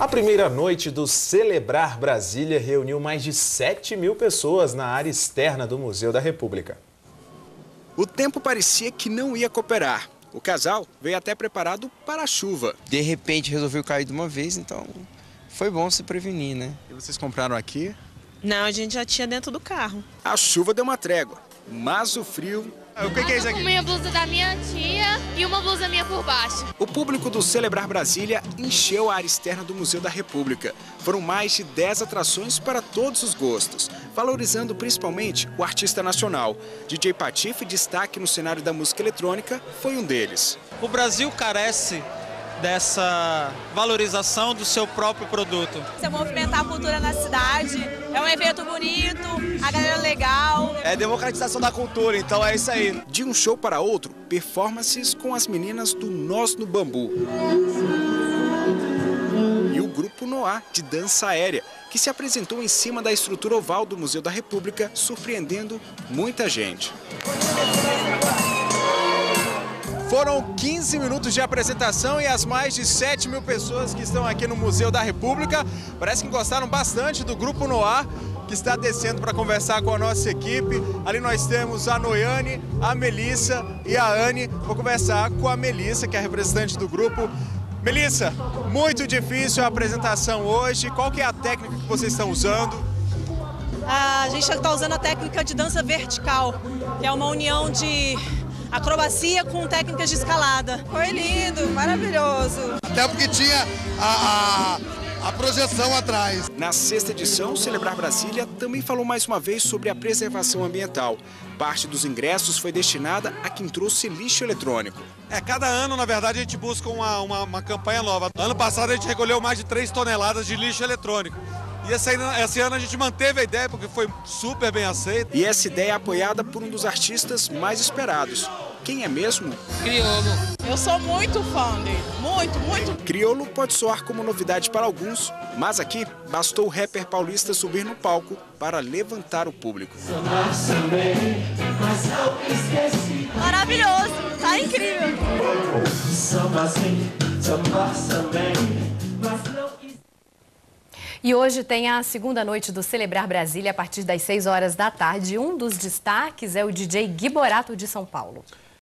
primeira noite do Celebrar Brasília reuniu mais de 7.000 pessoas na área externa do Museu da República. O tempo parecia que não ia cooperar. O casal veio até preparado para a chuva. De repente resolveu cair de uma vez, então foi bom se prevenir, né? E vocês compraram aqui? Não, a gente já tinha dentro do carro. A chuva deu uma trégua, mas o frio... O que é isso aqui? Uma blusa da minha tia e uma blusa minha por baixo. O público do Celebrar Brasília encheu a área externa do Museu da República. Foram mais de 10 atrações para todos os gostos, valorizando principalmente o artista nacional. DJ Patife, destaque no cenário da música eletrônica, foi um deles. O Brasil carece dessa valorização do seu próprio produto. Você movimentar a cultura na cidade, é um evento bonito, a galera é legal. É democratização da cultura, então é isso aí. De um show para outro, performances com as meninas do Nós no Bambu. E o grupo Noah, de dança aérea, que se apresentou em cima da estrutura oval do Museu da República, surpreendendo muita gente. Foram 15 minutos de apresentação e as mais de 7.000 pessoas que estão aqui no Museu da República parece que gostaram bastante do Grupo Noah, que está descendo para conversar com a nossa equipe. Ali nós temos a Noyane, a Melissa e a Anne. Vou conversar com a Melissa, que é a representante do grupo. Melissa, muito difícil a apresentação hoje. Qual que é a técnica que vocês estão usando? A gente está usando a técnica de dança vertical, que é uma união de acrobacia com técnicas de escalada. Foi lindo, maravilhoso. Até porque tinha a projeção atrás. Na sexta edição, Celebrar Brasília também falou mais uma vez sobre a preservação ambiental. Parte dos ingressos foi destinada a quem trouxe lixo eletrônico. Cada ano, na verdade, a gente busca uma campanha nova. Ano passado a gente recolheu mais de 3 toneladas de lixo eletrônico. E esse ano a gente manteve a ideia porque foi super bem aceita. E essa ideia é apoiada por um dos artistas mais esperados. Quem é mesmo? Criolo. Eu sou muito fã dele, muito. Criolo pode soar como novidade para alguns, mas aqui bastou o rapper paulista subir no palco para levantar o público. Maravilhoso, tá incrível. E hoje tem a segunda noite do Celebrar Brasília a partir das 6 horas da tarde. Um dos destaques é o DJ Gui Borato de São Paulo.